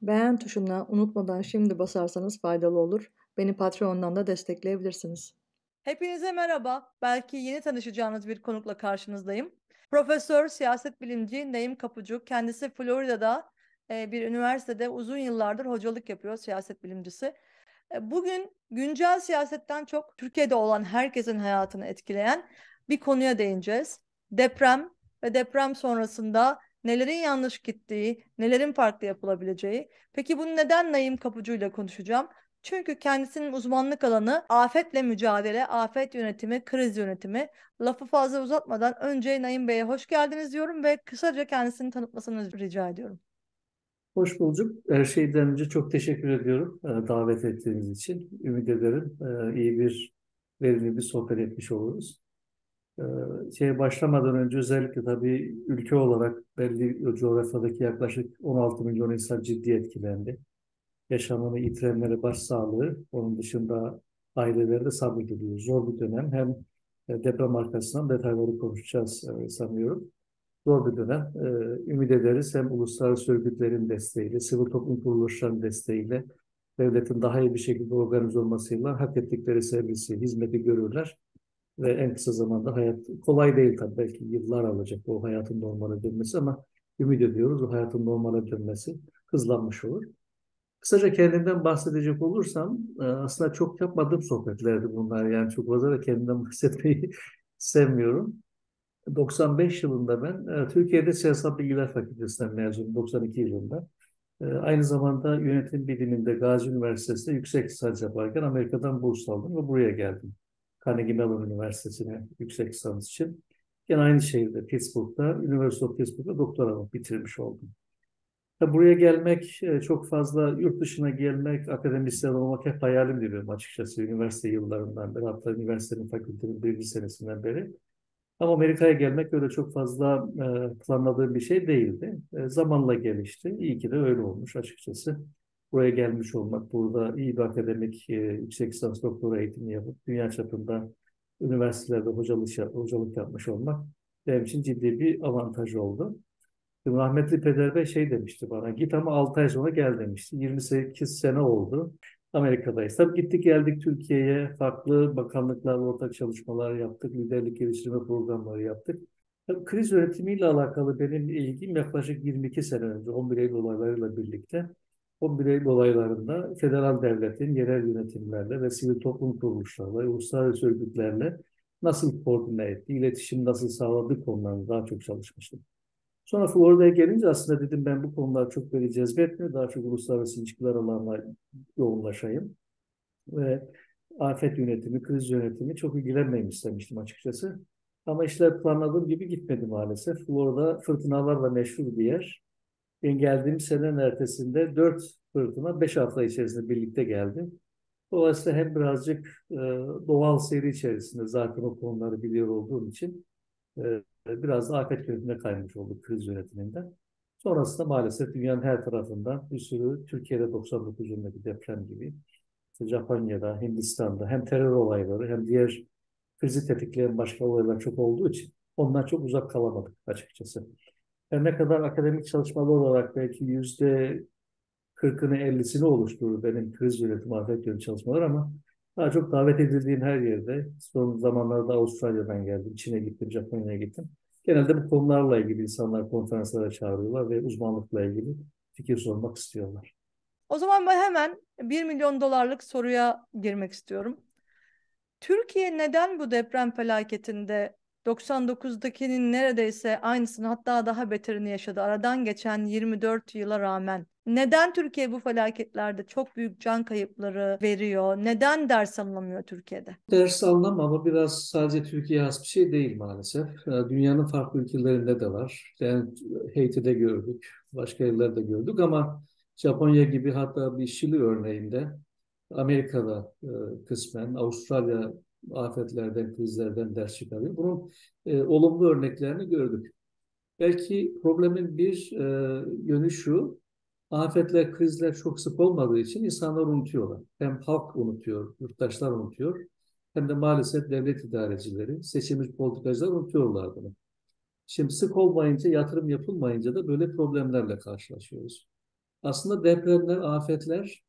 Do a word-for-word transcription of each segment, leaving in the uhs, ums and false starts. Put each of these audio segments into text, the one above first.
Beğen tuşuna unutmadan şimdi basarsanız faydalı olur. Beni Patreon'dan da destekleyebilirsiniz. Hepinize merhaba. Belki yeni tanışacağınız bir konukla karşınızdayım. Profesör, siyaset bilimci Naim Kapıcı. Kendisi Florida'da e, bir üniversitede uzun yıllardır hocalık yapıyor, siyaset bilimcisi. E, Bugün güncel siyasetten çok Türkiye'de olan herkesin hayatını etkileyen bir konuya değineceğiz. Deprem ve deprem sonrasında nelerin yanlış gittiği, nelerin farklı yapılabileceği. Peki bunu neden Naim Kapıcı ile konuşacağım? Çünkü kendisinin uzmanlık alanı afetle mücadele, afet yönetimi, kriz yönetimi. Lafı fazla uzatmadan önce Naim Bey'e hoş geldiniz diyorum ve kısaca kendisini tanıtmasını rica ediyorum. Hoş bulduk. Her şeyden önce çok teşekkür ediyorum e, davet ettiğiniz için. Ümit ederim e, iyi bir, verimli bir sohbet etmiş oluruz. E, Şeye başlamadan önce özellikle tabii ülke olarak belli coğrafyadaki yaklaşık on altı milyon insan ciddi etkilendi. Yaşamını yitirenlere başsağlığı, onun dışında aileleri de sabrediliyor. Zor bir dönem. Hem e, deprem arkasından detayları konuşacağız e, sanıyorum. Zor bir dönem. Ee, ümit ederiz hem uluslararası örgütlerin desteğiyle, sivil toplum kuruluşlarının desteğiyle, devletin daha iyi bir şekilde organize olmasıyla hak ettikleri servisi, hizmeti görürler. Ve en kısa zamanda hayat, kolay değil tabii, belki yıllar alacak o hayatın normale dönmesi ama ümit ediyoruz o hayatın normale dönmesi hızlanmış olur. Kısaca kendimden bahsedecek olursam, e, aslında çok yapmadığım sohbetlerdi bunlar. Yani çok fazla da kendimden bahsetmeyi sevmiyorum. doksan beş yılında ben e, Türkiye'de Siyasal Bilgiler Fakültesinden mezunum doksan iki yılında. E, aynı zamanda yönetim biliminde Gazi Üniversitesi'nde yüksek lisans yaparken Amerika'dan burs aldım ve buraya geldim. Carnegie Mellon Üniversitesi'ne yüksek lisans için. Yine aynı şehirde Pittsburgh'da, University of Pittsburgh'da doktoramı bitirmiş oldum. Tabii buraya gelmek, e, çok fazla yurt dışına gelmek, akademisyen olmak hep hayalimdi benim açıkçası üniversite yıllarından beri. Hatta üniversitenin fakültenin birinci senesinden beri. Ama Amerika'ya gelmek öyle çok fazla e, planladığım bir şey değildi. E, zamanla gelişti. İyi ki de öyle olmuş açıkçası. Buraya gelmiş olmak, burada iyi bir akademik e, yüksek lisans doktora eğitimi yapıp dünya çapında üniversitelerde hocalık, hocalık yapmış olmak benim için ciddi bir avantaj oldu. Şimdi rahmetli Peder Bey şey demişti bana, git ama altı ay sonra gel demişti. yirmi sekiz sene oldu. Amerika'dayız. Tabii gittik geldik Türkiye'ye, farklı bakanlıklarla ortak çalışmalar yaptık, liderlik geliştirme programları yaptık. Tabii kriz yönetimiyle alakalı benim ilgim yaklaşık yirmi iki sene önce, on bir Eylül olaylarıyla birlikte. on bir Eylül olaylarında federal devletin yerel yönetimlerle ve sivil toplum kuruluşlarla, uluslararası örgütlerle nasıl koordine etti, iletişim nasıl sağladık konularında daha çok çalışmıştım. Sonra Florida'ya gelince aslında dedim ben bu konular çok beni cezbetmiyor. Daha çok uluslararası ilişkiler alanına yoğunlaşayım. Ve afet yönetimi, kriz yönetimi çok ilgilenmeyim istemiştim açıkçası. Ama işler planladığım gibi gitmedi maalesef. Florida fırtınalarla meşhur bir yer. Ben geldiğim senenin ertesinde dört fırtına beş hafta içerisinde birlikte geldi. Dolayısıyla hem birazcık e, doğal seyri içerisinde zaten o konuları biliyor olduğum için e, biraz da afet yönetimine kaymış olduk kriz yönetiminden. Sonrasında maalesef dünyanın her tarafından bir sürü Türkiye'de doksan dokuz yılındaki deprem gibi, işte Japonya'da, Hindistan'da hem terör olayları hem diğer krizi tetikleyen başka olaylar çok olduğu için ondan çok uzak kalamadık açıkçası. Her ne kadar akademik çalışmalar olarak belki yüzde kırkını ellisini oluşturur benim kriz yönetimi, afet yönetimi çalışmalar ama daha çok davet edildiğim her yerde, son zamanlarda Avustralya'dan geldim, Çin'e gittim, Japonya'ya gittim. Genelde bu konularla ilgili insanlar konferanslara çağırıyorlar ve uzmanlıkla ilgili fikir sormak istiyorlar. O zaman ben hemen bir milyon dolarlık soruya girmek istiyorum. Türkiye neden bu deprem felaketinde doksan dokuzdakinin neredeyse aynısını hatta daha beterini yaşadı aradan geçen yirmi dört yıla rağmen? Neden Türkiye bu felaketlerde çok büyük can kayıpları veriyor? Neden ders alınamıyor Türkiye'de? Ders alınama ama biraz sadece Türkiye'ye has bir şey değil maalesef. Ee, Dünyanın farklı ülkelerinde de var. Yani Haiti'de gördük, başka yerlerde gördük ama Japonya gibi, hatta bir Şili örneğinde Amerika'da e, kısmen, Avustralya afetlerden, krizlerden ders çıkarıyor. Bunun e, olumlu örneklerini gördük. Belki problemin bir e, yönü şu, afetler, krizler çok sık olmadığı için insanlar unutuyorlar. Hem halk unutuyor, yurttaşlar unutuyor, hem de maalesef devlet idarecileri, seçilmiş politikacılar unutuyorlar bunu. Şimdi sık olmayınca, yatırım yapılmayınca da böyle problemlerle karşılaşıyoruz. Aslında depremler, afetler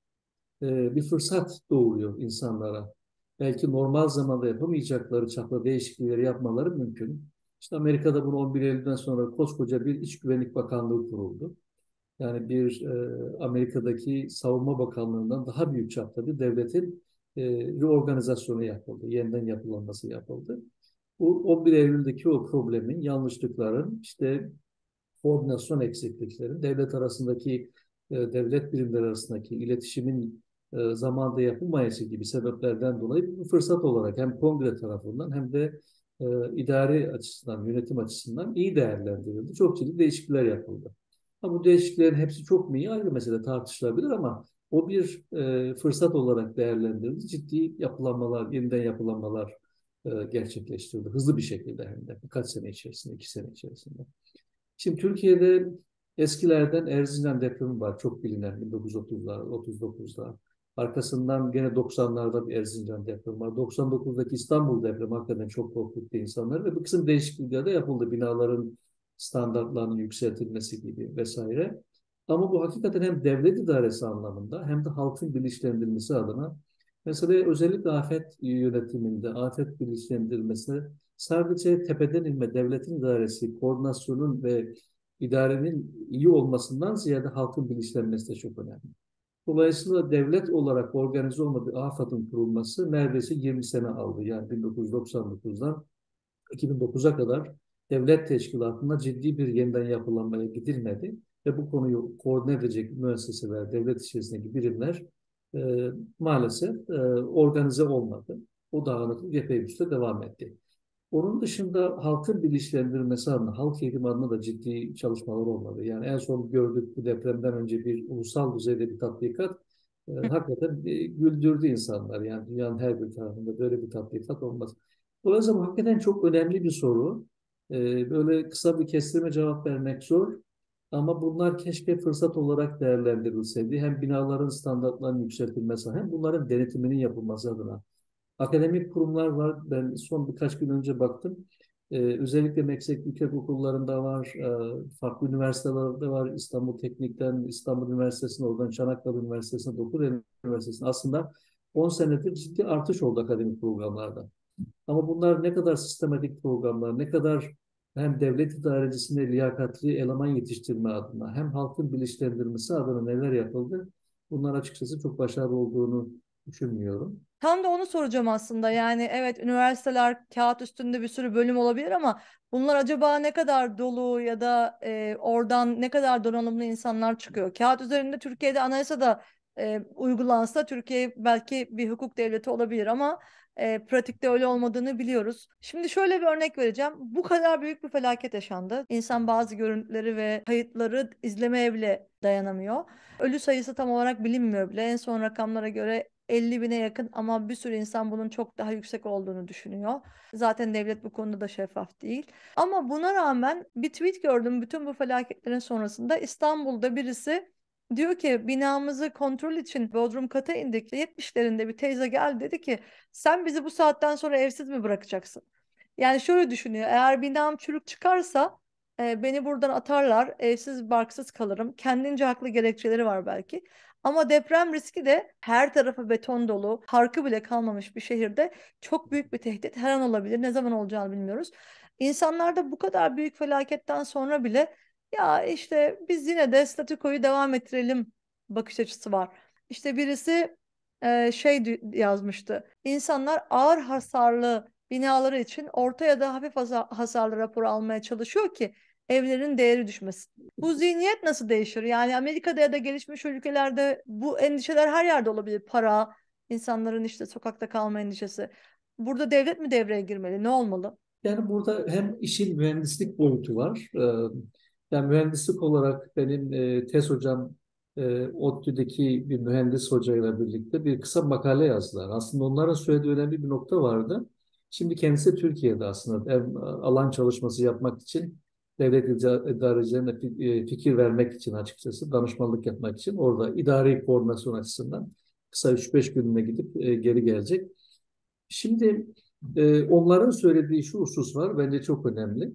e, bir fırsat doğuruyor insanlara. Belki normal zamanda yapamayacakları çapta değişiklikleri yapmaları mümkün. İşte Amerika'da bunu on bir Eylül'den sonra koskoca bir İç Güvenlik Bakanlığı kuruldu. Yani bir e, Amerika'daki Savunma Bakanlığı'ndan daha büyük çapta bir devletin e, reorganizasyonu yapıldı. Yeniden yapılanması yapıldı. Bu on bir Eylül'deki o problemin, yanlışlıkların, işte koordinasyon eksiklikleri, devlet arasındaki, e, devlet birimleri arasındaki iletişimin e, zamanda yapılmayışı gibi sebeplerden dolayı bir fırsat olarak hem kongre tarafından hem de e, idari açısından, yönetim açısından iyi değerlendirildi. Çok ciddi değişiklikler yapıldı. Ha, bu değişikliklerin hepsi çok mu iyi ayrı mesele, tartışılabilir, ama o bir e, fırsat olarak değerlendirildi. Ciddi yapılanmalar, yeniden yapılanmalar e, gerçekleştirildi. Hızlı bir şekilde, hem de birkaç sene içerisinde, iki sene içerisinde. Şimdi Türkiye'de eskilerden Erzincan depremi var. Çok bilinen bin dokuz yüz otuzlar, otuz dokuzda. Arkasından gene doksanlarda bir Erzincan depremi var. doksan dokuzdaki İstanbul depremi hakikaten çok korkuttu insanları ve bir kısım değişiklikler de yapıldı. Binaların standartlarının yükseltilmesi gibi vesaire. Ama bu hakikaten hem devlet idaresi anlamında hem de halkın bilinçlendirilmesi adına, mesela özellikle afet yönetiminde, afet bilinçlendirilmesi sadece tepeden inme, devletin idaresi, koordinasyonun ve idarenin iyi olmasından ziyade halkın bilinçlenmesi de çok önemli. Dolayısıyla devlet olarak organize olma bir AFAD'ın kurulması neredeyse yirmi sene aldı. Yani bin dokuz yüz doksan dokuzdan iki bin dokuza kadar devlet teşkilatında ciddi bir yeniden yapılanmaya gidilmedi. Ve bu konuyu koordine edecek müesseseler, devlet içerisindeki birimler e, maalesef e, organize olmadı. O dağınıklık epey bir süre devam etti. Onun dışında halkın bilinçlendirilmesi adına, halk eğitimi adına da ciddi çalışmalar olmadı. Yani en son gördük, bu depremden önce bir ulusal düzeyde bir tatbikat e, hakikaten e, güldürdü insanlar. Yani dünyanın her bir tarafında böyle bir tatbikat olmaz. Dolayısıyla bu hakikaten çok önemli bir soru. E, böyle kısa bir kestirme cevap vermek zor. Ama bunlar keşke fırsat olarak değerlendirilseydi. Hem binaların standartlarının yükseltilmesi hem bunların denetiminin yapılması adına. Akademik kurumlar var. Ben son birkaç gün önce baktım. Ee, özellikle meslek yüksek okullarında var, e, farklı üniversitelerde var. İstanbul Teknik'ten, İstanbul Üniversitesi'ne, oradan Çanakkale Üniversitesi'ne, Doktor Üniversitesi'ne. Aslında on senedir ciddi artış oldu akademik programlarda. Ama bunlar ne kadar sistematik programlar, ne kadar hem devlet idarecisinde liyakatli eleman yetiştirme adına hem halkın bilinçlendirmesi adına neler yapıldı? Bunlar açıkçası çok başarılı olduğunu düşünmüyorum. Tam da onu soracağım aslında. Yani evet, üniversiteler kağıt üstünde bir sürü bölüm olabilir ama bunlar acaba ne kadar dolu ya da e, oradan ne kadar donanımlı insanlar çıkıyor? Kağıt üzerinde Türkiye'de anayasa da e, uygulansa Türkiye belki bir hukuk devleti olabilir ama e, pratikte öyle olmadığını biliyoruz. Şimdi şöyle bir örnek vereceğim. Bu kadar büyük bir felaket yaşandı. İnsan bazı görüntüleri ve kayıtları izlemeye bile dayanamıyor. Ölü sayısı tam olarak bilinmiyor bile. En son rakamlara göre elli bine yakın ama bir sürü insan bunun çok daha yüksek olduğunu düşünüyor. Zaten devlet bu konuda da şeffaf değil. Ama buna rağmen bir tweet gördüm bütün bu felaketlerin sonrasında. İstanbul'da birisi diyor ki binamızı kontrol için Bodrum kata indik. yetmişlerinde bir teyze geldi, dedi ki sen bizi bu saatten sonra evsiz mi bırakacaksın? Yani şöyle düşünüyor: eğer binam çürük çıkarsa e, beni buradan atarlar, evsiz barksız kalırım. Kendince haklı gerekçeleri var belki. Ama deprem riski de her tarafı beton dolu, parkı bile kalmamış bir şehirde çok büyük bir tehdit. Her an olabilir. Ne zaman olacağını bilmiyoruz. İnsanlar da bu kadar büyük felaketten sonra bile ya işte biz yine de statükoyu devam ettirelim bakış açısı var. İşte birisi e, şey dü- yazmıştı. İnsanlar ağır hasarlı binaları için orta ya da hafif hasa- hasarlı rapor almaya çalışıyor ki evlerin değeri düşmesin. Bu zihniyet nasıl değişir? Yani Amerika'da ya da gelişmiş ülkelerde bu endişeler her yerde olabilir. Para, insanların işte sokakta kalma endişesi. Burada devlet mi devreye girmeli? Ne olmalı? Yani burada hem işin mühendislik boyutu var. Ee, Yani mühendislik olarak benim e, tez hocam e, ODTÜ'deki bir mühendis hocayla birlikte bir kısa makale yazdılar. Aslında onların söylediği önemli bir nokta vardı. Şimdi kendisi Türkiye'de aslında hem alan çalışması yapmak için devlet ida- idarecilerine fi- e, fikir vermek için, açıkçası danışmanlık yapmak için orada idari koordinasyon açısından kısa üç beş gününe gidip e, geri gelecek. Şimdi e, onların söylediği şu husus var, bence çok önemli.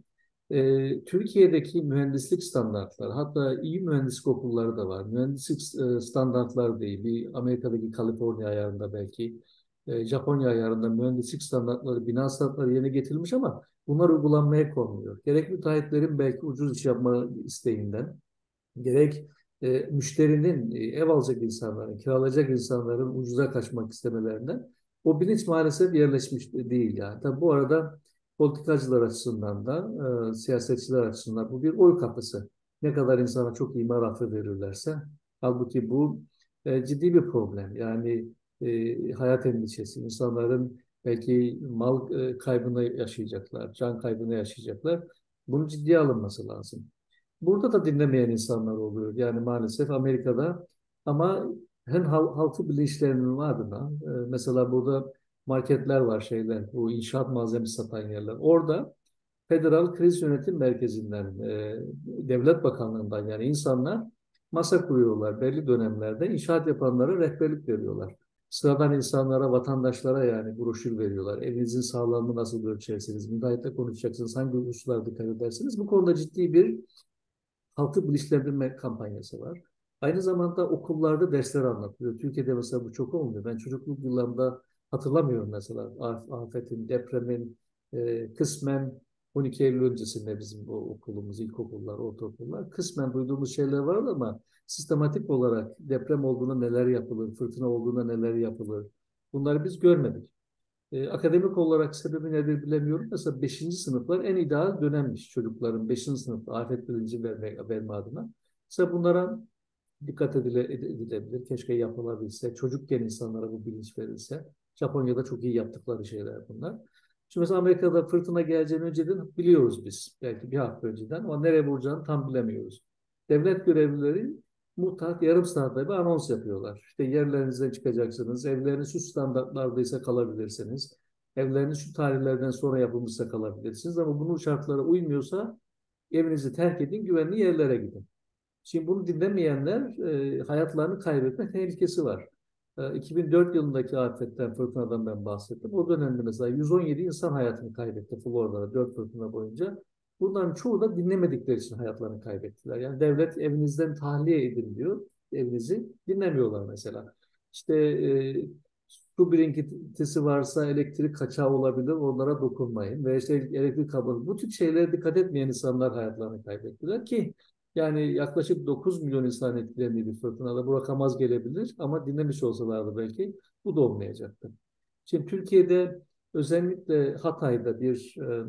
E, Türkiye'deki mühendislik standartları, hatta iyi mühendislik okulları da var. Mühendislik e, standartları değil, bir Amerika'daki Kaliforniya ayarında belki, e, Japonya ayarında mühendislik standartları, bina standartları yerine getirilmiş ama bunlar uygulanmaya konmuyor. Gerek müteahhitlerin belki ucuz iş yapma isteğinden, gerek e, müşterinin, e, ev alacak insanların, kiralayacak insanların ucuza kaçmak istemelerinden o bilinç maalesef yerleşmiş değil yani. Tabii bu arada politikacılar açısından da, e, siyasetçiler açısından bu bir oy kapısı. Ne kadar insana çok imar affı verirlerse, halbuki bu e, ciddi bir problem. Yani e, hayat endişesi, insanların belki mal e, kaybını yaşayacaklar, can kaybını yaşayacaklar. Bunun ciddiye alınması lazım. Burada da dinlemeyen insanlar oluyor. Yani maalesef Amerika'da, ama hem hal- halkı bilinçlendirme adına, e, mesela burada marketler var, şeyler, bu inşaat malzemesi satan yerler. Orada Federal Kriz Yönetim Merkezi'nden, e, Devlet Bakanlığı'ndan, yani insanlar masa kuruyorlar. Belli dönemlerde inşaat yapanlara rehberlik veriyorlar. Sıradan insanlara, vatandaşlara yani broşür veriyorlar. Evinizin sağlamını nasıl ölçersiniz, müteahhitle konuşacaksınız, hangi hususlara dikkat edersiniz. Bu konuda ciddi bir halkı bilinçlendirme kampanyası var. Aynı zamanda okullarda dersler anlatılıyor. Türkiye'de mesela bu çok olmuyor. Ben çocukluk yıllarımda hatırlamıyorum mesela afetin, depremin, e, kısmen on iki Eylül öncesinde bizim bu okulumuz, ilkokullar, ortaokullar, kısmen duyduğumuz şeyler vardı ama sistematik olarak deprem olduğunda neler yapılır, fırtına olduğunda neler yapılır, bunları biz görmedik. E, akademik olarak sebebi nedir bilemiyorum. Mesela beşinci sınıflar en ideal dönemmiş çocukların. Beşinci sınıfta afet bilinci verme, verme adına. Mesela bunlara dikkat edile, edilebilir. Keşke yapılabilse. Çocukken insanlara bu bilinç verilse. Japonya'da çok iyi yaptıkları şeyler bunlar. Şimdi mesela Amerika'da fırtına geleceğini önceden biliyoruz biz. Belki bir hafta önceden ama nereye vuracağını tam bilemiyoruz. Devlet görevlileri mutlak yarım saatte bir anons yapıyorlar. İşte yerlerinizden çıkacaksınız. Evleriniz şu standartlardaysa kalabilirsiniz. Evleriniz şu tarihlerden sonra yapılmışsa kalabilirsiniz. Ama bunun şartlara uymuyorsa evinizi terk edin, güvenli yerlere gidin. Şimdi bunu dinlemeyenler, e, hayatlarını kaybetme tehlikesi var. E, iki bin dört yılındaki afetten, fırtınadan ben bahsettim. O dönemde mesela yüz on yedi insan hayatını kaybetti Florida'da dört fırtına boyunca. Bunların çoğu da dinlemedikleri için hayatlarını kaybettiler. Yani devlet evinizden tahliye edin diyor, evinizi dinlemiyorlar mesela. İşte e, su birikintisi varsa elektrik kaçağı olabilir, onlara dokunmayın. Ve işte elektrik kablosu. Bu tip şeylere dikkat etmeyen insanlar hayatlarını kaybettiler ki yani yaklaşık dokuz milyon insan etkilendiği bir fırtınada bu rakam az gelebilir ama dinlemiş olsalardı belki bu da olmayacaktı. Şimdi Türkiye'de özellikle Hatay'da bir e,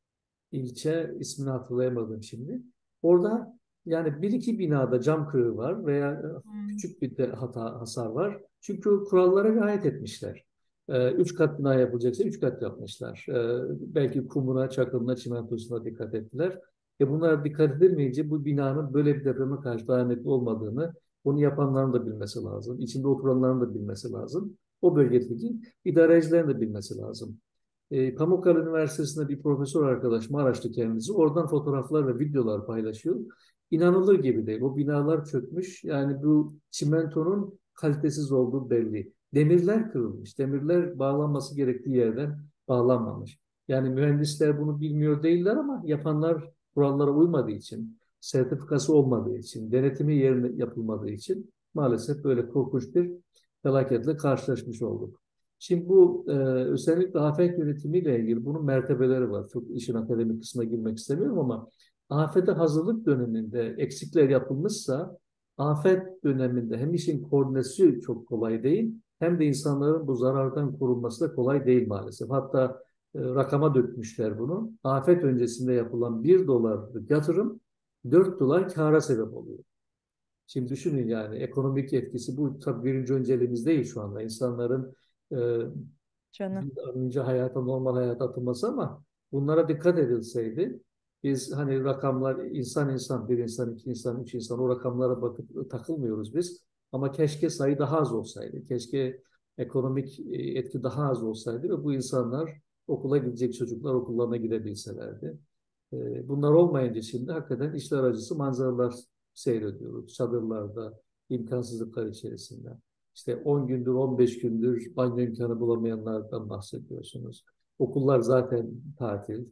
ilçe, ismini hatırlayamadım şimdi. Orada yani bir iki binada cam kırığı var veya e, Hmm. küçük bir de hata, hasar var. Çünkü kurallara riayet etmişler. E, üç kat bina yapılacaksa üç kat yapmışlar. E, belki kumuna, çakılına, çimentosuna dikkat ettiler. E bunlara dikkat edilmeyince bu binanın böyle bir depreme karşı dayanıklı olmadığını, bunu yapanların da bilmesi lazım. İçinde oturanların da bilmesi lazım. O bölgedeki idarecilerin de bilmesi lazım. E, Pamukkale Üniversitesi'nde bir profesör arkadaşım araştırdı kendisi. Oradan fotoğraflar ve videolar paylaşıyor. İnanılır gibi değil. O binalar çökmüş. Yani bu çimentonun kalitesiz olduğu belli. Demirler kırılmış. Demirler bağlanması gerektiği yerden bağlanmamış. Yani mühendisler bunu bilmiyor değiller ama yapanlar kurallara uymadığı için, sertifikası olmadığı için, denetimi yerine yapılmadığı için maalesef böyle korkunç bir felaketle karşılaşmış olduk. Şimdi bu e, özellikle afet yönetimiyle ilgili bunun mertebeleri var. Çok işin akademik kısmına girmek istemiyorum ama afete hazırlık döneminde eksikler yapılmışsa afet döneminde hem işin koordinasyonu çok kolay değil hem de insanların bu zarardan korunması da kolay değil maalesef. Hatta e, rakama dökmüşler bunu. Afet öncesinde yapılan bir dolarlık yatırım dört dolar kâra sebep oluyor. Şimdi düşünün yani ekonomik etkisi bu tabii birinci önceliğimiz değil şu anda. İnsanların e, Canım. bir an önce hayata, normal hayata atılması ama bunlara dikkat edilseydi biz hani rakamlar insan insan, bir insan, iki insan, üç insan o rakamlara bakıp takılmıyoruz biz. Ama keşke sayı daha az olsaydı. Keşke ekonomik e, etki daha az olsaydı ve bu insanlar okula gidecek çocuklar okullarına gidebilselerdi. E, Bunlar olmayınca şimdi hakikaten işler acısı manzaralar seyrediyoruz. Çadırlarda, imkansızlıklar içerisinde. İşte on gündür, on beş gündür banyo imkanı bulamayanlardan bahsediyorsunuz. Okullar zaten tatil.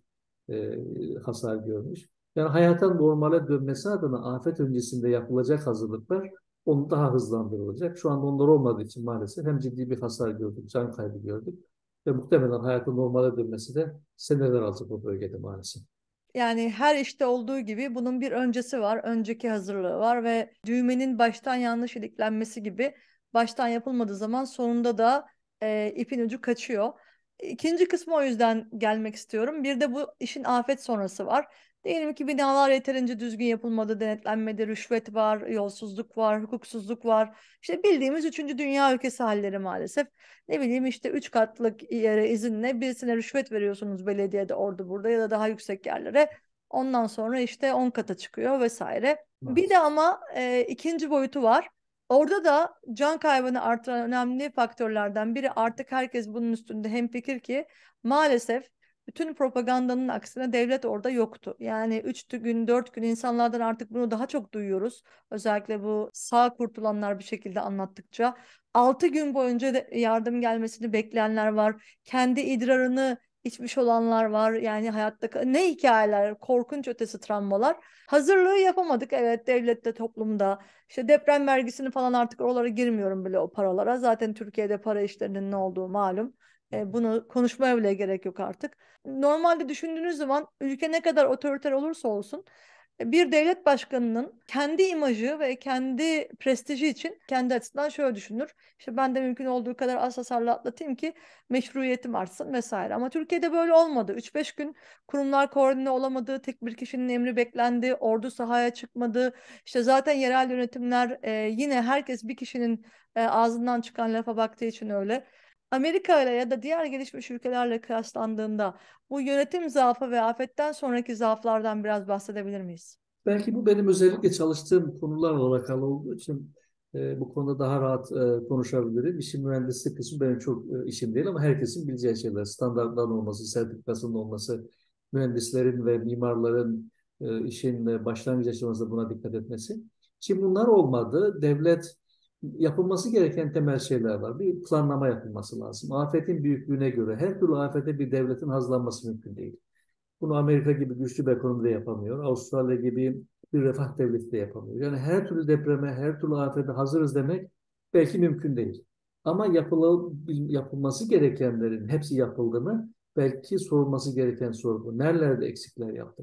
e, hasar görmüş. Yani hayata normale dönmesi adına afet öncesinde yapılacak hazırlıklar onu daha hızlandırılacak. Şu anda onlar olmadığı için maalesef hem ciddi bir hasar gördük, can kaybı gördük ve muhtemelen hayatın normale dönmesi de seneler alacak o bölgede maalesef. Yani her işte olduğu gibi bunun bir öncesi var, önceki hazırlığı var ve düğmenin baştan yanlış iliklenmesi gibi baştan yapılmadığı zaman sonunda da e, ipin ucu kaçıyor. İkinci kısmı o yüzden gelmek istiyorum. Bir de bu işin afet sonrası var. Diyelim ki binalar yeterince düzgün yapılmadı, denetlenmedi, rüşvet var, yolsuzluk var, hukuksuzluk var. İşte bildiğimiz üçüncü dünya ülkesi halleri maalesef. Ne bileyim işte üç katlık yere izinle birisine rüşvet veriyorsunuz belediyede orada burada ya da daha yüksek yerlere. Ondan sonra işte on kata çıkıyor vesaire. Bir de Maalesef. ama e, ikinci boyutu var. Orada da can kaybını artıran önemli faktörlerden biri artık herkes bunun üstünde hemfikir ki maalesef bütün propagandanın aksine devlet orada yoktu. Yani üç gün, dört gün insanlardan artık bunu daha çok duyuyoruz. Özellikle bu sağ kurtulanlar bir şekilde anlattıkça. Altı gün boyunca da yardım gelmesini bekleyenler var. Kendi idrarını içmiş olanlar var. Yani hayatta ne hikayeler, korkunç ötesi travmalar. Hazırlığı yapamadık evet devlette, toplumda. İşte deprem vergisini falan artık oralara girmiyorum bile o paralara. Zaten Türkiye'de para işlerinin ne olduğu malum. E, bunu konuşmaya bile gerek yok artık. Normalde düşündüğünüz zaman ülke ne kadar otoriter olursa olsun bir devlet başkanının kendi imajı ve kendi prestiji için kendi açısından şöyle düşünür. İşte ben de mümkün olduğu kadar az hasarla atlatayım ki meşruiyetim artsın vesaire. Ama Türkiye'de böyle olmadı. üç beş gün kurumlar koordine olamadı, tek bir kişinin emri beklendi, ordu sahaya çıkmadı. İşte zaten yerel yönetimler e, yine herkes bir kişinin e, ağzından çıkan lafa baktığı için öyle. Amerika ile ya da diğer gelişmiş ülkelerle kıyaslandığında bu yönetim zaafı ve afetten sonraki zaaflardan biraz bahsedebilir miyiz? Belki bu benim özellikle çalıştığım konularla alakalı olduğu için e, bu konuda daha rahat e, konuşabilirim. İşin mühendislik kısmı benim çok e, işim değil ama herkesin bileceği şeyler. Standartların olması, sertifikasının olması, mühendislerin ve mimarların e, işin e, başlangıç aşamasında buna dikkat etmesi. Şimdi bunlar olmadı. Devlet yapılması gereken temel şeyler var. Bir planlama yapılması lazım. Afetin büyüklüğüne göre her türlü afete bir devletin hazırlanması mümkün değil. Bunu Amerika gibi güçlü bir ekonomide yapamıyor. Avustralya gibi bir refah devleti de yapamıyor. Yani her türlü depreme, her türlü afete hazırız demek belki mümkün değil. Ama yapılı, yapılması gerekenlerin hepsi yapıldı mı? Belki sorulması gereken soru bu. Nerelerde eksikler yaptık?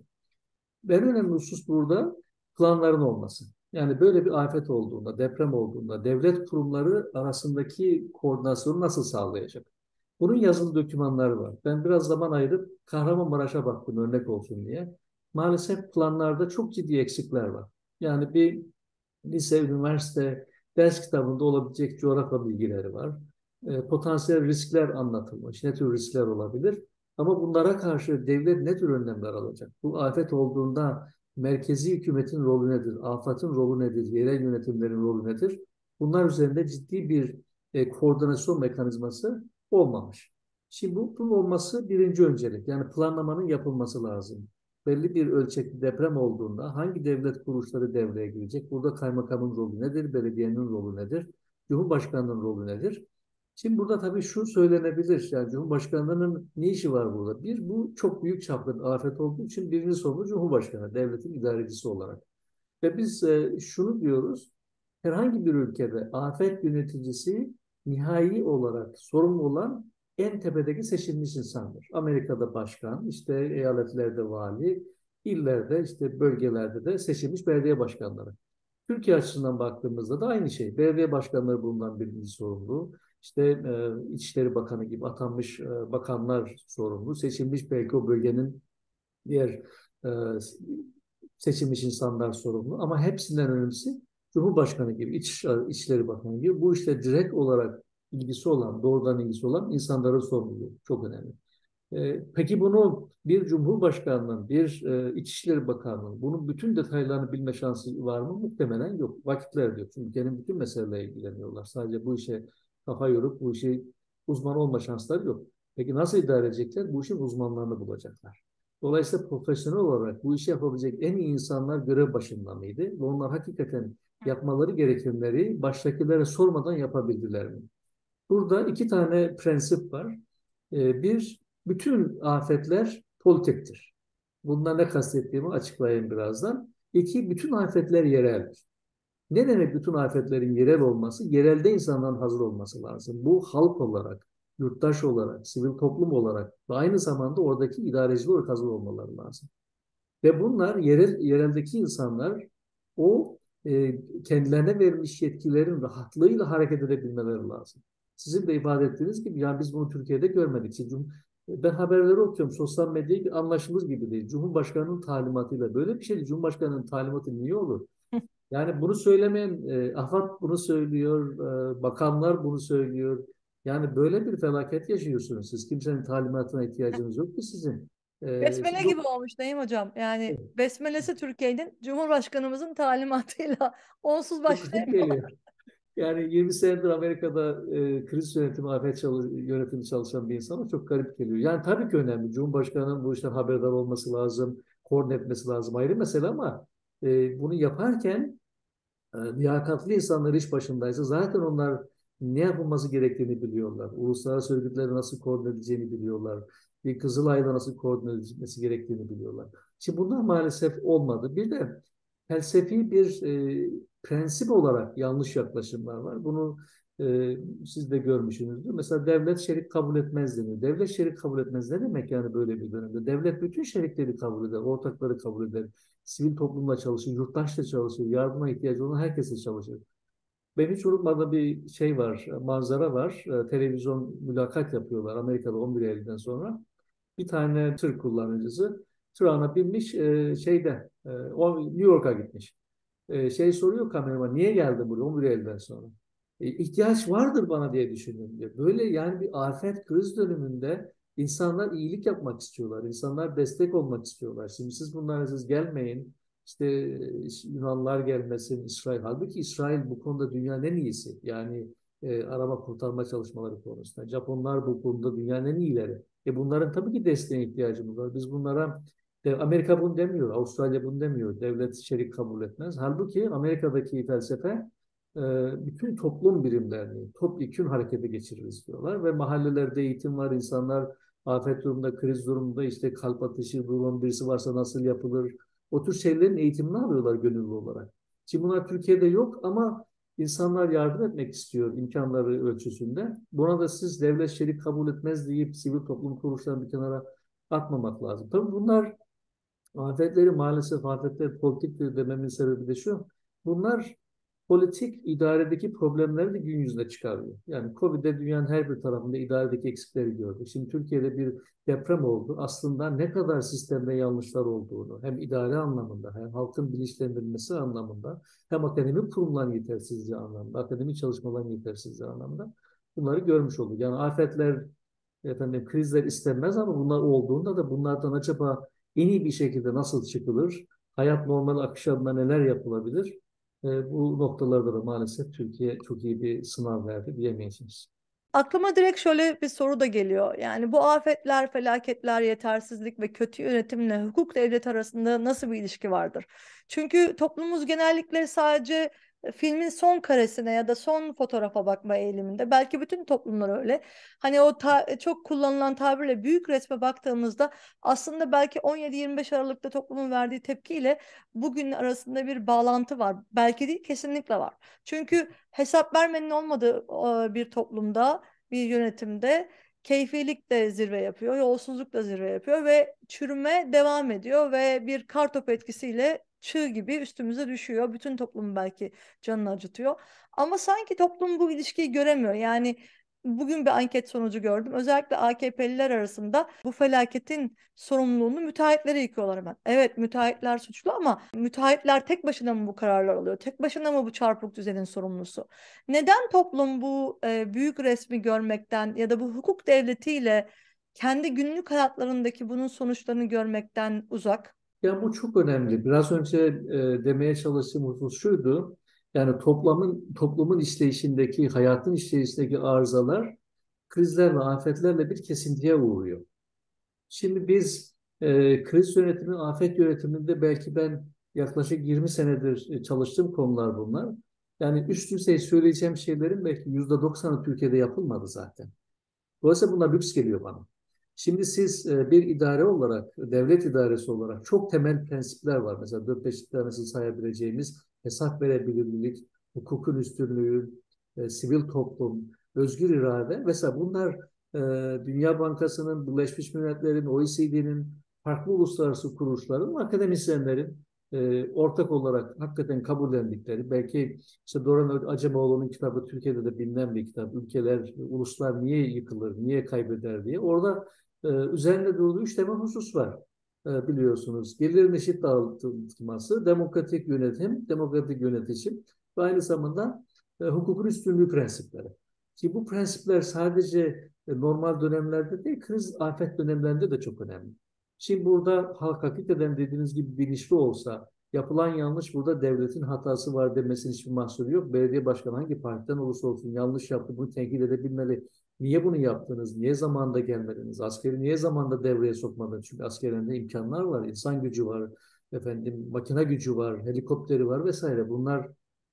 En önemli husus burada planların olması. Yani böyle bir afet olduğunda, deprem olduğunda devlet kurumları arasındaki koordinasyonu nasıl sağlayacak? Bunun yazılı dokümanları var. Ben biraz zaman ayırıp Kahramanmaraş'a baktım örnek olsun diye. Maalesef planlarda çok ciddi eksikler var. Yani bir lise, üniversite ders kitabında olabilecek coğrafya bilgileri var. E, potansiyel riskler anlatılmış. Ne tür riskler olabilir? Ama bunlara karşı devlet ne tür önlemler alacak? Bu afet olduğunda merkezi hükümetin rolü nedir? AFAD'ın rolü nedir? Yerel yönetimlerin rolü nedir? Bunlar üzerinde ciddi bir e, koordinasyon mekanizması olmamış. Şimdi bu, bunun olması birinci öncelik. Yani planlamanın yapılması lazım. Belli bir ölçekli deprem olduğunda hangi devlet kuruluşları devreye girecek? Burada kaymakamın rolü nedir? Belediyenin rolü nedir? Cumhurbaşkanının rolü nedir? Şimdi burada tabii şu söylenebilir. Yani Cumhurbaşkanlığının ne işi var burada? Bir, bu çok büyük çaplı bir afet olduğu için birinci sorumlu Cumhurbaşkanı, devletin idarecisi olarak. Ve biz e, şunu diyoruz. Herhangi bir ülkede afet yöneticisi nihai olarak sorumlu olan en tepedeki seçilmiş insandır. Amerika'da başkan, işte eyaletlerde vali, illerde, işte bölgelerde de seçilmiş belediye başkanları. Türkiye açısından baktığımızda da aynı şey. Belediye başkanları bundan birinci sorumlu. İşte e, İçişleri Bakanı gibi atanmış e, bakanlar sorumlu. Seçilmiş belki o bölgenin diğer e, seçilmiş insanlar sorumlu. Ama hepsinden önemlisi Cumhurbaşkanı gibi, İç, İçişleri Bakanı gibi bu işle direkt olarak ilgisi olan, doğrudan ilgisi olan insanların sorumluluğu çok önemli. E, peki bunu bir Cumhurbaşkanı'nın, bir e, İçişleri Bakanı'nın bunun bütün detaylarını bilme şansı var mı? Muhtemelen yok. Vakitler yok. Çünkü ülkenin bütün meselelerle ilgileniyorlar. Sadece bu işe kafa yorup bu işi uzman olma şansları yok. Peki nasıl idare edecekler? Bu işin uzmanlarını bulacaklar. Dolayısıyla profesyonel olarak bu işi yapabilecek en iyi insanlar görev başında mıydı? Ve onlar hakikaten yapmaları gerekenleri baştakilere sormadan yapabildiler mi? Burada iki tane prensip var. Ee, bir, bütün afetler politiktir. Bundan ne kastettiğimi açıklayayım birazdan. İki, bütün afetler yereldir. Ne demek bütün afetlerin yerel olması? Yerelde insanların hazır olması lazım. Bu halk olarak, yurttaş olarak, sivil toplum olarak ve aynı zamanda oradaki idareci olarak hazır olmaları lazım. Ve bunlar yerel, yereldeki insanlar o e, kendilerine verilmiş yetkilerin rahatlığıyla hareket edebilmeleri lazım. Sizin de ifade ettiğiniz gibi yani biz bunu Türkiye'de görmedik. Siz, ben haberleri okuyorum. Sosyal medyayı anlaşılır gibi değil. Cumhurbaşkanının talimatıyla böyle bir şey değil. Cumhurbaşkanının talimatı niye olur? Yani bunu söylemeyen e, AFAD bunu söylüyor, e, bakanlar bunu söylüyor. Yani böyle bir felaket yaşıyorsunuz siz. Kimsenin talimatına ihtiyacınız yok ki sizin. E, Besmele siz gibi o, olmuş Naim Hocam. Yani besmelesi Türkiye'nin Cumhurbaşkanımızın talimatıyla onsuz çok garip başlayamıyor. geliyor. Yani yirmi senedir Amerika'da e, kriz yönetimi, afet çalış, yönetimi çalışan bir insana çok garip geliyor. Yani tabii ki önemli. Cumhurbaşkanının bu işten haberdar olması lazım, koordine etmesi lazım ayrı mesele ama e, bunu yaparken e, liyakatli insanlar iş başındaysa zaten onlar ne yapılması gerektiğini biliyorlar. Uluslararası örgütleri nasıl koordine edeceğini biliyorlar. Bir Kızılay'la nasıl koordine edilmesi gerektiğini biliyorlar. Şimdi bunlar maalesef olmadı. Bir de felsefi bir e, prensip olarak yanlış yaklaşımlar var. Bunu e, siz de görmüşsünüzdür. Mesela devlet şerik kabul etmez deniyor. Devlet şerik kabul etmez ne demek yani böyle bir dönemde? Devlet bütün şerikleri kabul eder, ortakları kabul eder. Sivil toplumla çalışır, yurttaşla çalışır, yardıma ihtiyacı olan herkesle çalışır. Ben hiç unutmadığım bir şey var, manzara var. E, Televizyon mülakat yapıyorlar Amerika'da on bir Eylül'den sonra. Bir tane tır kullanıcısı tırağına binmiş e, şeyde, e, o New York'a gitmiş. E, şey soruyor kameraman niye geldin buraya on bir Eylül'den sonra? E, ihtiyaç vardır bana diye düşündüm diyor. Böyle yani bir afet kriz döneminde insanlar iyilik yapmak istiyorlar. İnsanlar destek olmak istiyorlar. Şimdi siz bunlara siz gelmeyin. İşte e, Yunanlar gelmesin, İsrail. Halbuki İsrail bu konuda dünyanın en iyisi. Yani e, arama kurtarma çalışmaları konusunda. Japonlar bu konuda dünyanın en iyileri. E bunların tabii ki desteğe ihtiyacımız var. Biz bunlara de, Amerika bunu demiyor, Avustralya bunu demiyor. Devlet şerik kabul etmez. Halbuki Amerika'daki felsefe e, bütün toplum birimlerini topyekün harekete geçiririz diyorlar ve mahallelerde eğitim var. İnsanlar afet durumunda, kriz durumunda işte kalp atışı durumun birisi varsa nasıl yapılır? O tür şeylerin eğitimini alıyorlar gönüllü olarak. Şimdi bunlar Türkiye'de yok ama insanlar yardım etmek istiyor imkanları ölçüsünde. Buna da siz devlet şerik kabul etmez deyip sivil toplum kuruluşlarını bir kenara atmamak lazım. Tabii bunlar afetleri maalesef afetler politiktir dememin sebebi de şu. Bunlar politik idaredeki problemleri de gün yüzüne çıkarıyor. Yani Covid'de dünyanın her bir tarafında idaredeki eksikleri gördük. Şimdi Türkiye'de bir deprem oldu. Aslında ne kadar sistemde yanlışlar olduğunu hem idare anlamında hem halkın bilinçlendirilmesi anlamında hem akademik kurumların yetersizliği anlamında, akademik çalışmaların yetersizliği anlamında bunları görmüş olduk. Yani afetler efendim krizler istenmez ama bunlar olduğunda da bunlardan acaba en iyi bir şekilde nasıl çıkılır? Hayat normal akış adına neler yapılabilir? E, bu noktalarda da maalesef Türkiye çok iyi bir sınav verdi diyemeyeceğiz. Aklıma direkt şöyle bir soru da geliyor. Yani bu afetler, felaketler, yetersizlik ve kötü yönetimle hukuk devleti arasında nasıl bir ilişki vardır? Çünkü toplumumuz genellikle sadece e, filmin son karesine ya da son fotoğrafa bakma eğiliminde. Belki bütün toplumlar öyle. Hani o ta- çok kullanılan tabirle büyük resme baktığımızda aslında belki on yedi yirmi beş Aralık'ta toplumun verdiği tepkiyle bugün arasında bir bağlantı var. Belki değil, kesinlikle var. Çünkü hesap vermenin olmadığı e, bir toplumda, bir yönetimde keyfilik de zirve yapıyor, yolsuzluk da zirve yapıyor ve çürüme devam ediyor ve bir kartopu etkisiyle çığ gibi üstümüze düşüyor. Bütün toplumu belki canını acıtıyor. Ama sanki toplum bu ilişkiyi göremiyor. Yani bugün bir anket sonucu gördüm. Özellikle A K P'liler arasında bu felaketin sorumluluğunu müteahhitlere yıkıyorlar hemen. Evet, müteahhitler suçlu ama müteahhitler tek başına mı bu kararlar alıyor? Tek başına mı bu çarpık düzenin sorumlusu? Neden toplum bu e, büyük resmi görmekten ya da bu hukuk devletiyle kendi günlük hayatlarındaki bunun sonuçlarını görmekten uzak? Ya bu çok önemli. Biraz önce e, demeye çalıştığım husus şuydu. Yani toplumun toplumun işleyişindeki, hayatın işleyişindeki arızalar krizlerle, afetlerle bir kesintiye uğruyor. Şimdi biz e, kriz yönetimi, afet yönetiminde belki ben yaklaşık yirmi senedir e, çalıştığım konular bunlar. Yani üst düzey söyleyeceğim şeylerin belki yüzde doksanı Türkiye'de yapılmadı zaten. Dolayısıyla bunlar lüks geliyor bana. Şimdi siz e, bir idare olarak, devlet idaresi olarak çok temel prensipler var. Mesela dört beş tanesi sayabileceğimiz hesap verebilirlik, hukukun üstünlüğü, e, sivil toplum, özgür irade. Mesela bunlar e, Dünya Bankası'nın, Birleşmiş Milletler'in, O E C D'nin, farklı uluslararası kuruluşların, akademisyenlerin e, ortak olarak hakikaten kabullendikleri, belki işte Doran Acemoğlu'nun kitabı Türkiye'de de bilinen bir kitap. Ülkeler, uluslar niye yıkılır, niye kaybeder diye. Orada e, üzerinde durduğu üç temel husus var. E, biliyorsunuz. Gelirin eşit dağıtılması, demokratik yönetim, demokratik yönetişim ve aynı zamanda e, hukukun üstünlüğü prensipleri. Ki bu prensipler sadece e, normal dönemlerde değil, kriz afet dönemlerinde de çok önemli. Şimdi burada halk hakikaten dediğiniz gibi bilinçli olsa, yapılan yanlış burada devletin hatası var demesinin hiçbir mahsuru yok. Belediye başkanı hangi partiden olursa olsun yanlış yaptı, bunu tenkit edebilmeli. Niye bunu yaptınız? Niye zamanında gelmediniz? Askeri niye zamanında devreye sokmadınız? Çünkü askerinde imkanlar var, insan gücü var, efendim makine gücü var, helikopteri var vesaire. Bunlar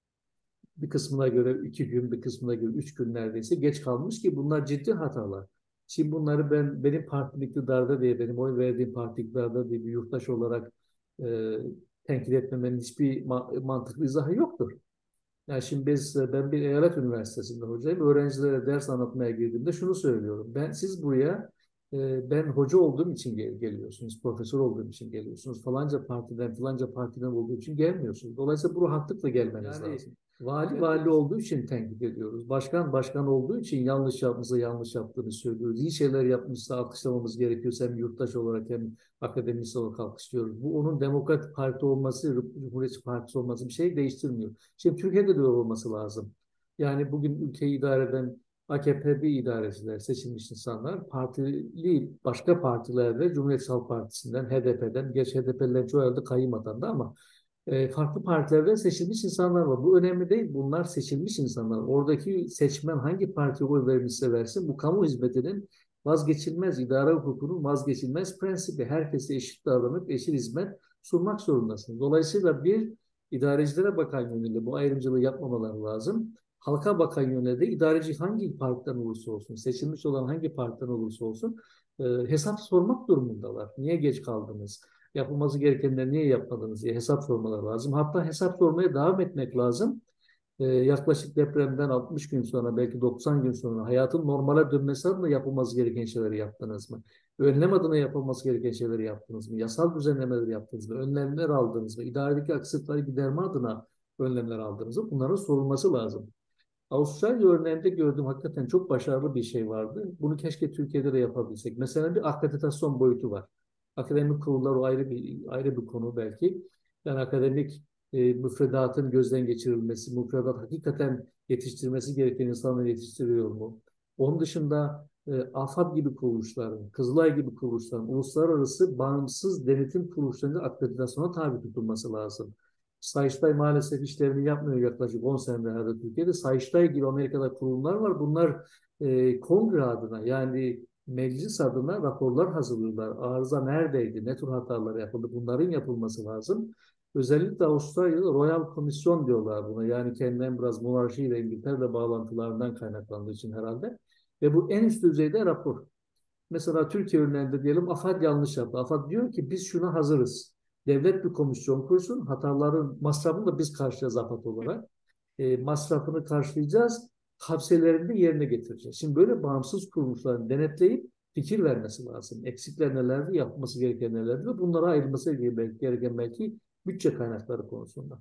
bir kısmına göre iki gün, bir kısmına göre üç gün neredeyse geç kalmış ki bunlar ciddi hatalar. Şimdi bunları ben benim partim iktidarda diye, benim oy verdiğim parti iktidarda diye bir yurttaş olarak e, tenkit etmemenin hiçbir ma mantıklı izahı yoktur. Yani şimdi biz, ben bir eyalet üniversitesinde hocayım. Öğrencilere ders anlatmaya girdiğimde şunu söylüyorum. Ben siz buraya e, ben hoca olduğum için gel geliyorsunuz, profesör olduğum için geliyorsunuz. Falanca partiden, falanca partiden olduğu için gelmiyorsunuz. Dolayısıyla bu rahatlıkla gelmeniz yani, lazım. Vali vali olduğu için tenkit ediyoruz. Başkan başkan olduğu için yanlış yapmışsa yanlış yaptığını söylüyoruz. İyi şeyler yapmışsa alkışlamamız gerekiyorsa hem yurttaş olarak hem akademisyen olarak alkışlıyoruz. Bu onun Demokrat Parti olması, Cumhuriyetçi Partisi olması bir şey değiştirmiyor. Şimdi Türkiye'de de öyle olması lazım. Yani bugün ülkeyi idare eden A K P'li idareciler, seçilmiş insanlar, partili başka partilerde, Cumhuriyet Halk Partisi'nden, H D P'den, geç H D P'lilerin çoğu herhalde kayyım atandı ama e, farklı partilerden seçilmiş insanlar var. Bu önemli değil. Bunlar seçilmiş insanlar. Oradaki seçmen hangi partiye oy vermişse versin, bu kamu hizmetinin vazgeçilmez, idare hukukunun vazgeçilmez prensibi. Herkese eşit davranıp eşit hizmet sunmak zorundasın. Dolayısıyla bir, idarecilere bakan yönüyle bu ayrımcılığı yapmamaları lazım. Halka bakan yönüyle de idareci hangi partiden olursa olsun, seçilmiş olan hangi partiden olursa olsun e, hesap sormak durumundalar. Niye geç kaldınız? Yapılması gerekenleri niye yapmadınız diye hesap sormaları lazım. Hatta hesap sormaya devam etmek lazım. Ee, yaklaşık depremden altmış gün sonra, belki doksan gün sonra hayatın normale dönmesi adına yapılması gereken şeyleri yaptınız mı? Önlem adına yapılması gereken şeyleri yaptınız mı? Yasal düzenlemeleri yaptınız mı? Önlemler aldınız mı? İdaredeki aksaklıkları giderme adına önlemler aldınız mı? Bunların sorulması lazım. Avustralya örneğinde gördüğüm hakikaten çok başarılı bir şey vardı. Bunu keşke Türkiye'de de yapabilsek. Mesela bir akreditasyon boyutu var. Akademik kurullar o ayrı bir ayrı bir konu belki. Yani akademik e, müfredatın gözden geçirilmesi, müfredat hakikaten yetiştirmesi gereken insanları yetiştiriyor mu? Onun dışında e, AFAD gibi kuruluşların, Kızılay gibi kuruluşların, uluslararası bağımsız denetim kuruluşlarının akreditasyona tabi tutulması lazım. Sayıştay maalesef işlerini yapmıyor yaklaşık on senedir herhalde Türkiye'de. Sayıştay gibi Amerika'da kurumlar var. Bunlar e, kongre adına, yani meclis adına raporlar hazırlıyorlar. Arıza neredeydi, ne tür hatalar yapıldı, bunların yapılması lazım. Özellikle Avustralya'da Royal Komisyon diyorlar buna. Yani kendinden biraz monarşiyle, İngiltere'de bağlantılarından kaynaklandığı için herhalde. Ve bu en üst düzeyde rapor. Mesela Türkiye örneğinde diyelim AFAD yanlış yaptı. AFAD diyor ki biz şuna hazırız. Devlet bir komisyon kursun. Hataların masrafını da biz karşılayacağız AFAD olarak. E, masrafını karşılayacağız. Tavsiyelerini de yerine getireceğiz. Şimdi böyle bağımsız kuruluşların denetleyip fikir vermesi lazım. Eksikler nelerdi, yapması gereken nelerdi ve bunlara ayrılması gereken belki bütçe kaynakları konusunda.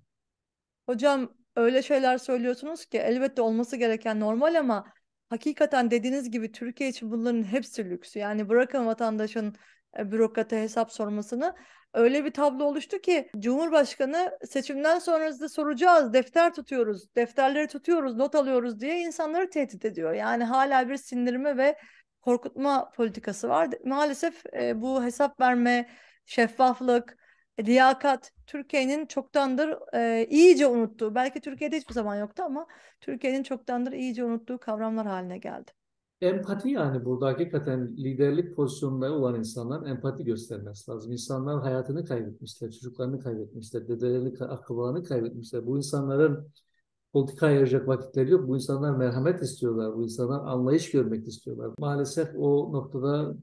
Hocam öyle şeyler söylüyorsunuz ki elbette olması gereken normal ama hakikaten dediğiniz gibi Türkiye için bunların hepsi lüks. Yani bırakın vatandaşın e, bürokrata hesap sormasını. Öyle bir tablo oluştu ki Cumhurbaşkanı seçimden sonra size soracağız, defter tutuyoruz, defterleri tutuyoruz, not alıyoruz diye insanları tehdit ediyor. Yani hala bir sindirme ve korkutma politikası var. Maalesef e, bu hesap verme, şeffaflık, liyakat Türkiye'nin çoktandır e, iyice unuttuğu, belki Türkiye'de hiçbir zaman yoktu ama Türkiye'nin çoktandır iyice unuttuğu kavramlar haline geldi. Empati, yani burada hakikaten liderlik pozisyonunda olan insanlar empati göstermesi lazım. İnsanlar hayatını kaybetmişler, çocuklarını kaybetmişler, dedelerini, akrabalarını kaybetmişler. Bu insanların politika ayıracak vakitleri yok. Bu insanlar merhamet istiyorlar. Bu insanlar anlayış görmek istiyorlar. Maalesef o noktada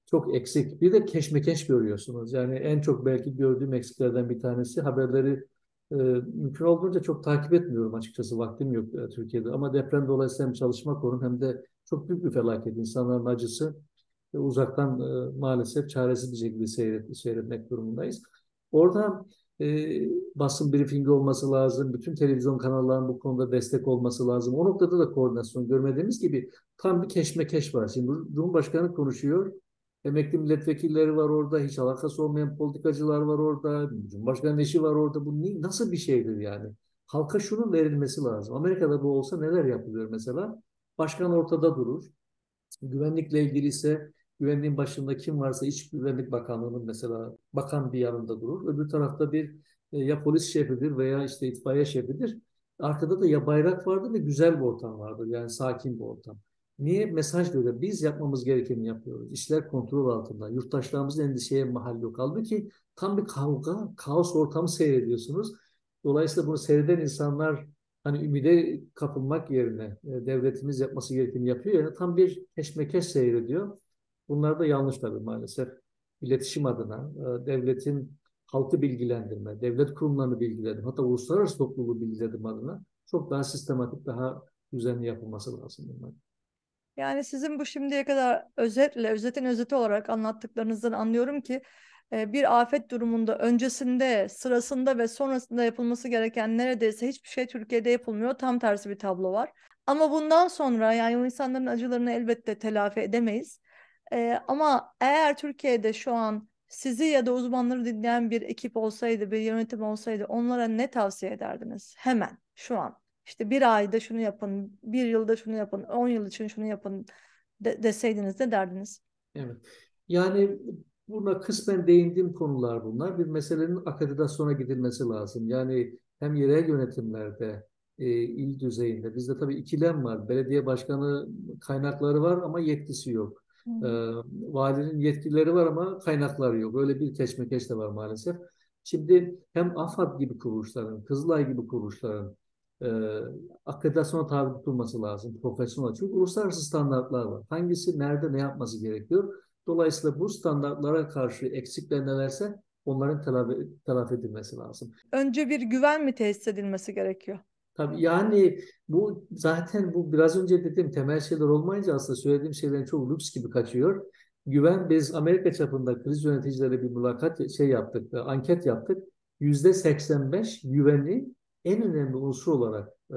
çok eksik. Bir de keşmekeş görüyorsunuz. Yani en çok belki gördüğüm eksiklerden bir tanesi haberleri e, mümkün olduğunca çok takip etmiyorum açıkçası. Vaktim yok e, Türkiye'de. Ama deprem dolayısıyla hem çalışma konum hem de çok büyük bir felaket. İnsanların acısı e, uzaktan e, maalesef çaresiz bir şekilde seyret, seyretmek durumundayız. Orada e, basın briefingi olması lazım. Bütün televizyon kanallarının bu konuda destek olması lazım. O noktada da koordinasyon görmediğimiz gibi tam bir keşmekeş var. Şimdi Cumhurbaşkanı konuşuyor. Emekli milletvekilleri var orada, hiç alakası olmayan politikacılar var orada, Cumhurbaşkanı eşi var orada. Bu ne- nasıl bir şeydir yani? Halka şunun verilmesi lazım. Amerika'da bu olsa neler yapılıyor mesela? Başkan ortada durur. Güvenlikle ilgili ise güvenliğin başında kim varsa İç Güvenlik Bakanlığı'nın mesela bakan bir yanında durur. Öbür tarafta bir e, ya polis şefidir veya işte itfaiye şefidir. Arkada da ya bayrak vardır ve güzel bir ortam vardır. Yani sakin bir ortam. Niye? Mesaj veriyor. Biz yapmamız gerekeni yapıyoruz. İşler kontrol altında. Yurttaşlarımızın endişeye mahal yok. Halbuki tam bir kavga, kaos ortamı seyrediyorsunuz. Dolayısıyla bunu seyreden insanlar hani ümide kapılmak yerine e, devletimiz yapması gerekeni yapıyor. Yani tam bir keşmekeş seyrediyor. Bunlar da yanlış tabii maalesef. İletişim adına e, devletin halkı bilgilendirme, devlet kurumlarını bilgilendirme, hatta uluslararası topluluğu bilgilendirme adına çok daha sistematik, daha düzenli yapılması lazım bunlar. Yani sizin bu şimdiye kadar özetle, özetin özeti olarak anlattıklarınızdan anlıyorum ki e, bir afet durumunda öncesinde, sırasında ve sonrasında yapılması gereken neredeyse hiçbir şey Türkiye'de yapılmıyor. Tam tersi bir tablo var. Ama bundan sonra yani o insanların acılarını elbette telafi edemeyiz. E, ama eğer Türkiye'de şu an sizi ya da uzmanları dinleyen bir ekip olsaydı, bir yönetim olsaydı onlara ne tavsiye ederdiniz? Hemen, şu an. İşte bir ayda şunu yapın, bir yılda şunu yapın, on yıl için şunu yapın de- deseydiniz de derdiniz. Evet. Yani buna kısmen değindiğim konular bunlar. Bir meselenin akreditasyona gidilmesi lazım. Yani hem yerel yönetimlerde, e, il düzeyinde. Bizde tabii ikilem var. Belediye başkanı kaynakları var ama yetkisi yok. E, Hmm. valinin yetkileri var ama kaynakları yok. Öyle bir keşmekeş de var maalesef. Şimdi hem AFAD gibi kuruluşların, Kızılay gibi kuruluşların e, akreditasyona tabi tutulması lazım. Profesyonel. Çünkü uluslararası standartlar var. Hangisi nerede ne yapması gerekiyor? Dolayısıyla bu standartlara karşı eksikler nelerse onların telafi, telafi edilmesi lazım. Önce bir güven mi tesis edilmesi gerekiyor? Tabii yani bu zaten bu biraz önce dediğim temel şeyler olmayınca aslında söylediğim şeylerin çok lüks gibi kaçıyor. Güven, biz Amerika çapında kriz yöneticileriyle bir mülakat şey yaptık, e, anket yaptık. Yüzde seksen beş güveni en önemli unsur olarak e,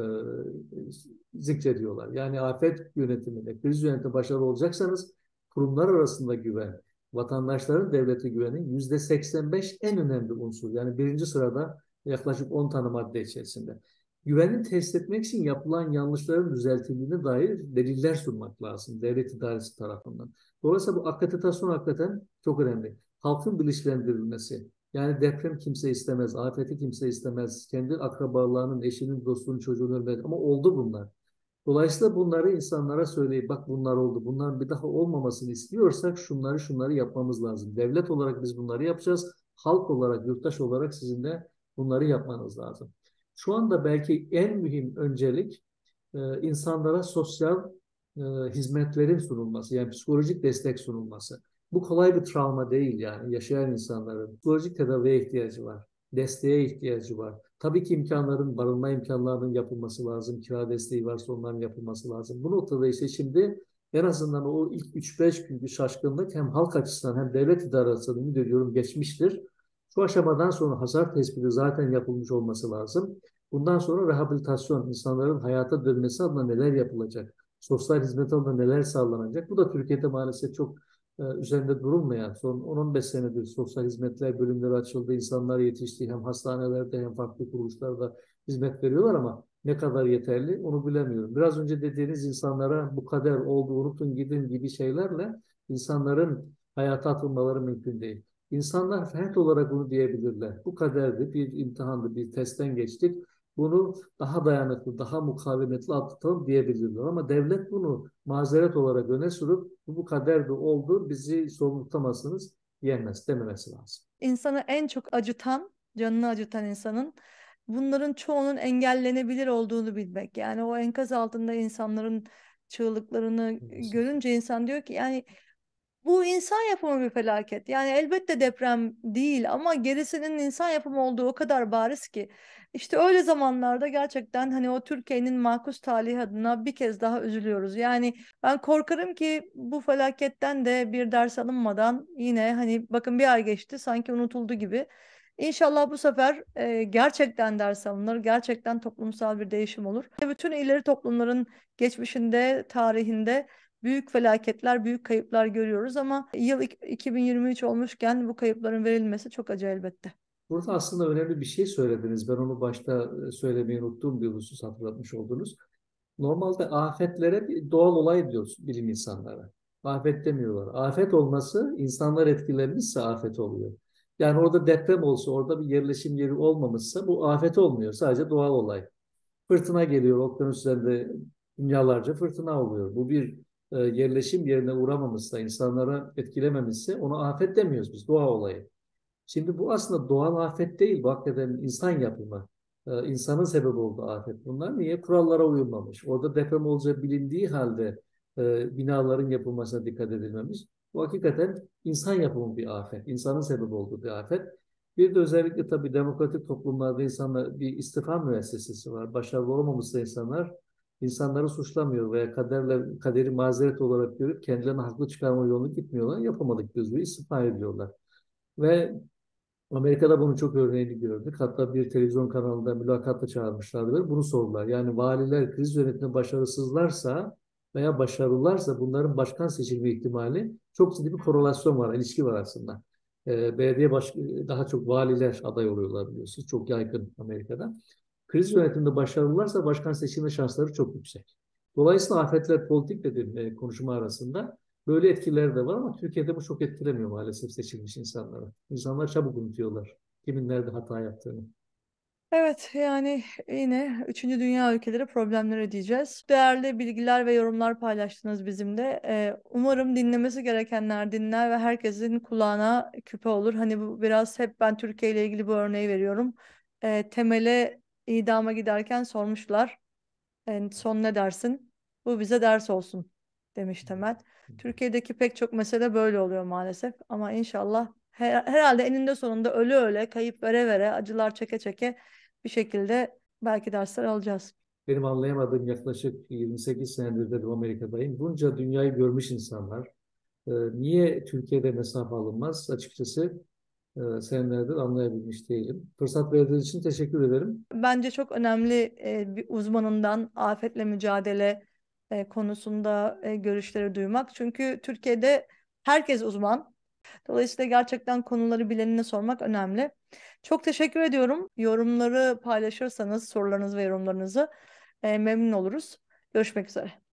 zikrediyorlar. Yani afet yönetiminde, kriz yönetiminde başarılı olacaksanız kurumlar arasında güven, vatandaşların devlete güveni yüzde seksen beş en önemli unsur. Yani birinci sırada yaklaşık on tane madde içerisinde. Güveni test etmek için yapılan yanlışların düzeltildiğine dair deliller sunmak lazım devlet idaresi tarafından. Dolayısıyla bu akreditasyon hakikaten çok önemli. Halkın bilinçlendirilmesi. Yani deprem kimse istemez, afeti kimse istemez. Kendi akrabalarının, eşinin, dostunun, çocuğunun ölmedi. Ama oldu bunlar. Dolayısıyla bunları insanlara söyleyip bak bunlar oldu. Bunların bir daha olmamasını istiyorsak şunları şunları yapmamız lazım. Devlet olarak biz bunları yapacağız. Halk olarak, yurttaş olarak sizin de bunları yapmanız lazım. Şu anda belki en mühim öncelik e, insanlara sosyal e, hizmetlerin sunulması, yani psikolojik destek sunulması. Bu kolay bir travma değil yani yaşayan insanların psikolojik tedaviye ihtiyacı var, desteğe ihtiyacı var. Tabii ki imkanların, barınma imkanlarının yapılması lazım, kira desteği varsa onların yapılması lazım. Bu noktada ise şimdi en azından o ilk üç beş günkü şaşkınlık hem halk açısından hem devlet idaresi ümit ediyorum geçmiştir. Şu aşamadan sonra hasar tespiti zaten yapılmış olması lazım. Bundan sonra rehabilitasyon, insanların hayata dönmesi adına neler yapılacak? Sosyal hizmet adına neler sağlanacak? Bu da Türkiye'de maalesef çok e, üzerinde durulmayan, son on on beş senedir sosyal hizmetler bölümleri açıldı, insanlar yetişti, hem hastanelerde hem farklı kuruluşlarda hizmet veriyorlar ama ne kadar yeterli onu bilemiyorum. Biraz önce dediğiniz insanlara bu kader oldu, unutun gidin gibi şeylerle insanların hayata atılmaları mümkün değil. İnsanlar ferdi olarak bunu diyebilirler. Bu kaderdi, bir imtihandı, bir testten geçtik. Bunu daha dayanıklı, daha mukavemetli atlatalım diyebilirler. Ama devlet bunu mazeret olarak öne sürüp bu, bu kaderdi oldu, bizi sorumlu tutamazsınız diyemez, dememesi lazım. İnsanı en çok acıtan, canını acıtan insanın bunların çoğunun engellenebilir olduğunu bilmek. Yani o enkaz altında insanların çığlıklarını görünce insan diyor ki yani Bu insan yapımı bir felaket. Yani elbette deprem değil ama gerisinin insan yapımı olduğu o kadar bariz ki. İşte öyle zamanlarda gerçekten hani o Türkiye'nin makus talihi adına bir kez daha üzülüyoruz. Yani ben korkarım ki bu felaketten de bir ders alınmadan yine hani bakın bir ay geçti sanki unutuldu gibi. İnşallah bu sefer e, gerçekten ders alınır, gerçekten toplumsal bir değişim olur. Bütün ileri toplumların geçmişinde, tarihinde büyük felaketler, büyük kayıplar görüyoruz ama yıl iki bin yirmi üç olmuşken bu kayıpların verilmesi çok acı elbette. Burada aslında önemli bir şey söylediniz. Ben onu başta e, söylemeyi unuttuğum bir husus hatırlatmış oldunuz. Normalde afetlere bir doğal olay diyoruz bilim insanları. Afet demiyorlar. Afet olması insanlar etkilenmişse afet oluyor. Yani orada deprem olsa, orada bir yerleşim yeri olmamışsa bu afet olmuyor. Sadece doğal olay. Fırtına geliyor, okyanus üzerinde dünyalarca fırtına oluyor. Bu bir e, yerleşim yerine uğramamışsa, insanlara etkilememişse ona afet demiyoruz biz, doğa olayı. Şimdi bu aslında doğal afet değil, bu hakikaten insan yapımı. Ee, insanın sebep olduğu afet bunlar. Niye? Kurallara uyulmamış. Orada deprem olacağı bilindiği halde e, binaların yapılmasına dikkat edilmemiş. Bu hakikaten insan yapımı bir afet. İnsanın sebep olduğu bir afet. Bir de özellikle tabii demokratik toplumlarda insanlar bir istifa müessesesi var. Başarılı olamamışsa insanlar insanları suçlamıyor veya kaderle, kaderi mazeret olarak görüp kendilerini haklı çıkarma yolunu gitmiyorlar. Yapamadık gözüyle istifa ediyorlar. Ve Amerika'da bunun çok örneğini gördük. Hatta bir televizyon kanalında mülakatta çağırmışlardı ve bunu sordular. Yani valiler kriz yönetiminde başarısızlarsa veya başarılılarsa bunların başkan seçilme ihtimali çok ciddi bir korelasyon var, ilişki var aslında. Ee, belediye baş, daha çok valiler aday oluyorlar biliyorsunuz. Çok yaygın Amerika'da. Kriz yönetiminde başarılılarsa başkan seçilme şansları çok yüksek. Dolayısıyla afetler politik dedim e, konuşma arasında. Böyle etkileri de var ama Türkiye'de bu çok etkilemiyor maalesef seçilmiş insanları. İnsanlar çabuk unutuyorlar kimin nerede hata yaptığını. Evet yani yine üçüncü dünya ülkeleri problemleri diyeceğiz. Değerli bilgiler ve yorumlar paylaştınız bizimle. Ee, umarım dinlemesi gerekenler dinler ve herkesin kulağına küpe olur. Hani bu biraz hep ben Türkiye ile ilgili bu örneği veriyorum. Ee, Temel'e idama giderken sormuşlar. En son ne dersin? Bu bize ders olsun demiş Temel. Türkiye'deki pek çok mesele böyle oluyor maalesef. Ama inşallah her- herhalde eninde sonunda ölü öle, kayıp vere vere, acılar çeke çeke bir şekilde belki dersler alacağız. Benim anlayamadığım yaklaşık yirmi sekiz senedir dedim Amerika'dayım. Bunca dünyayı görmüş insanlar. e, niye Türkiye'de mesafe alınmaz? Açıkçası e, senelerdir anlayabilmiş değilim. Fırsat verdiğiniz için teşekkür ederim. Bence çok önemli e, bir uzmanından afetle mücadele e, konusunda e, görüşleri duymak. Çünkü Türkiye'de herkes uzman. Dolayısıyla gerçekten konuları bilenine sormak önemli. Çok teşekkür ediyorum. Yorumları paylaşırsanız sorularınızı ve yorumlarınızı e, memnun oluruz. Görüşmek üzere.